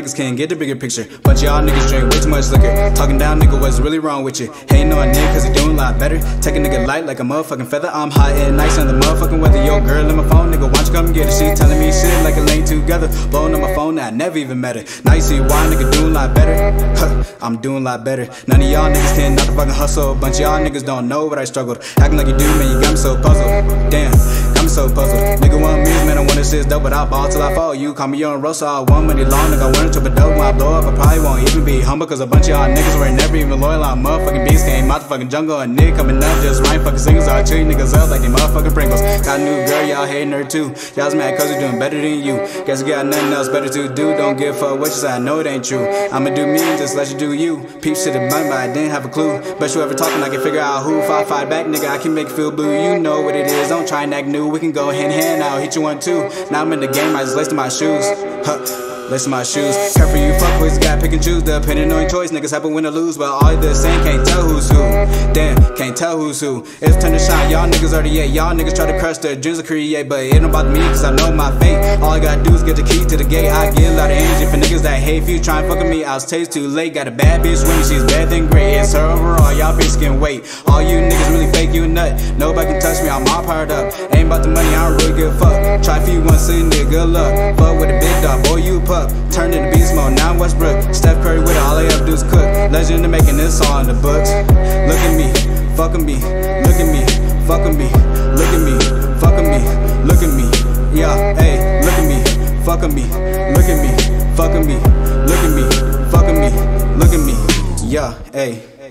niggas can't get the bigger picture. Bunch of y'all niggas drink way too much liquor. Talking down, nigga, what's really wrong with you? Hating on a nigga cause he doing a lot better. Take a nigga light like a motherfucking feather. I'm hot and nice on the motherfucking weather. Yo, girl in my phone, nigga, why don't you come get it? She telling me shit like a lane together. Blowing on my phone, I never even met her. Now you see why nigga doing a lot better. I'm doing a lot better. None of y'all niggas can not the fucking hustle. Bunch of y'all niggas don't know what I struggled. Acting like you do, man, you got me so puzzled. Damn, got me so puzzled. Nigga want me, man, I want this shit dope, but I ball till I fall. You call me young Russell, I want money long, nigga, I want to trip a dope. When I blow up, I probably won't even be humble, cause a bunch of y'all niggas were never even loyal. I'm motherfucking beast, came out the fucking jungle, and nigga coming up, just rhyme fucking singles. I chew niggas up like they motherfucking Pringles. Got a new girl, y'all hating her too. Y'all's mad cause we doing better than you. Guess we got nothing else better to do. Don't give a fuck what you say, I know it ain't true. I'ma do me and just let you do you. Peeps to the money, but I didn't have a clue. Bet you ever talking, I can figure out who. If I fight back, nigga, I can make you feel blue. You know what it is, don't try and act new. We can go hand in hand, I'll hit you one too. Now I'm in the game, I just laced my shoes. Laced my shoes. Careful you fuckboys, got pick and choose. Depending on your choice, niggas happen win or lose. But all the same, can't tell who's who. Damn, can't tell who's who. It's time to shine, y'all niggas already ate. Y'all niggas try to crush the dreams I create, but it don't bother me cause I know my fate. All I gotta do is get the key to the gate. I get a lot of energy for niggas that hate. If you try and fuck with me, I'll taste too late. Got a bad bitch with me, she's better than great. It's her overall, y'all bitch can wait. All you niggas really fake, you a nut. Nobody can touch me, I'm all powered up. Ain't about the money, I don't really give a fuck. Try for you once, see nigga, good luck. Fuck with a big dog, boy, you a pup. Turn into beast mode, now I'm Westbrook. Steph Curry with it, all I ever do is cook. Legend of making this all in the books. Look at me, fuck at me, look at me, fuck at me, look at me, fuck at me, look at me. Yeah, hey, look at me, fuck at me, look at me, fuck at me, look at me, fuck at me, look at me. Yeah, hey.